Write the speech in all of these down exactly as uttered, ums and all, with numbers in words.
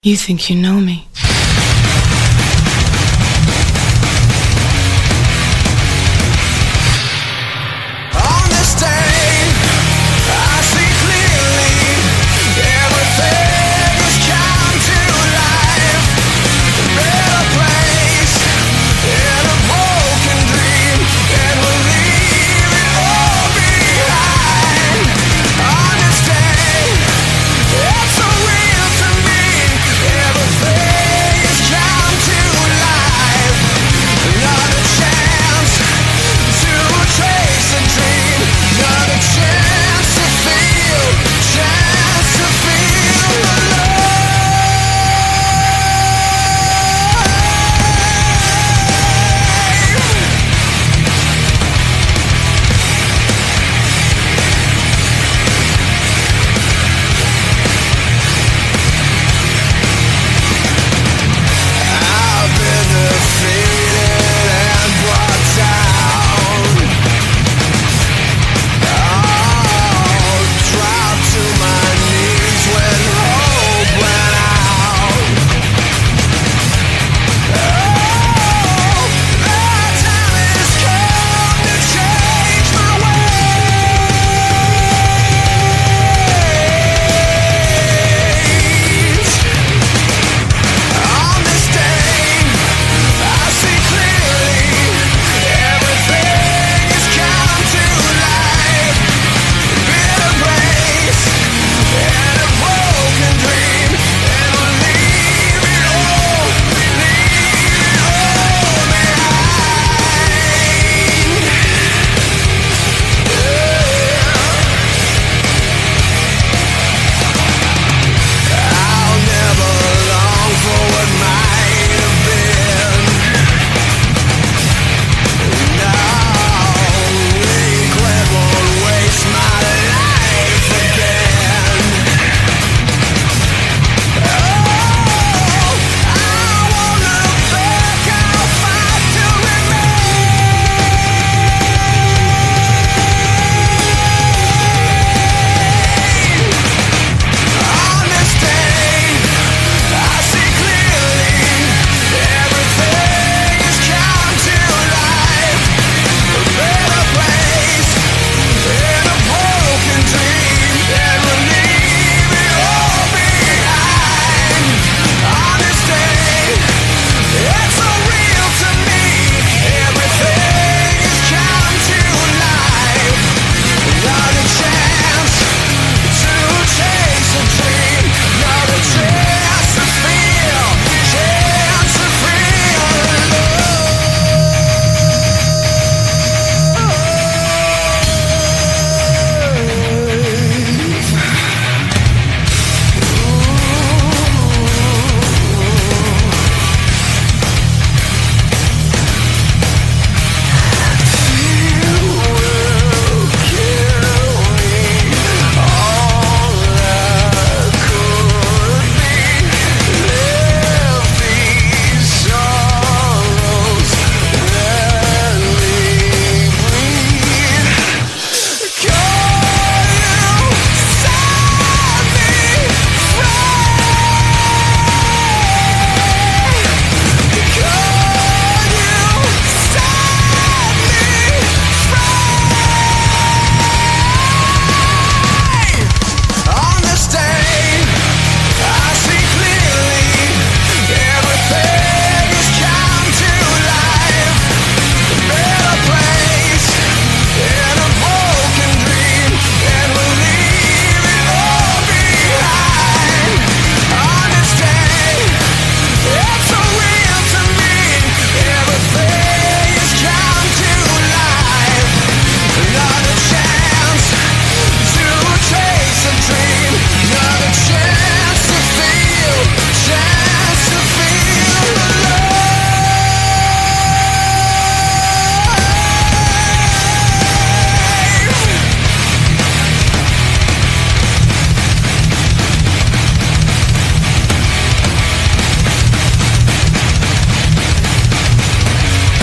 You think you know me. On this day, I see clearly everything has come to life. A better place in a broken dream, and we'll leave it all behind. On this day, it's so real to me. Everything has come to life. Another chance to chase a dream. Another chance to feel, chance to feel alive. I've been defeated and brought down. Oh, dropped to my knees when hope went out. Oh, the time has come to change my ways. On this day, I see clearly everything has come to life. A bitter place and a broken dream, and we'll leave it all, leave it all behind. I'll never long for what might have been. No, regret won't waste my life again. Oh, I won't look back, I'll fight to remain. On this day, I see clearly everything has come to life. A better place in a broken dream, and we'll leave it all behind. On this day, it's so real to me. Everything has come to life. Another chance to chase a dream. Another chance to feel, chance to feel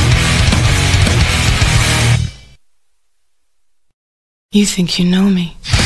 You think you know me.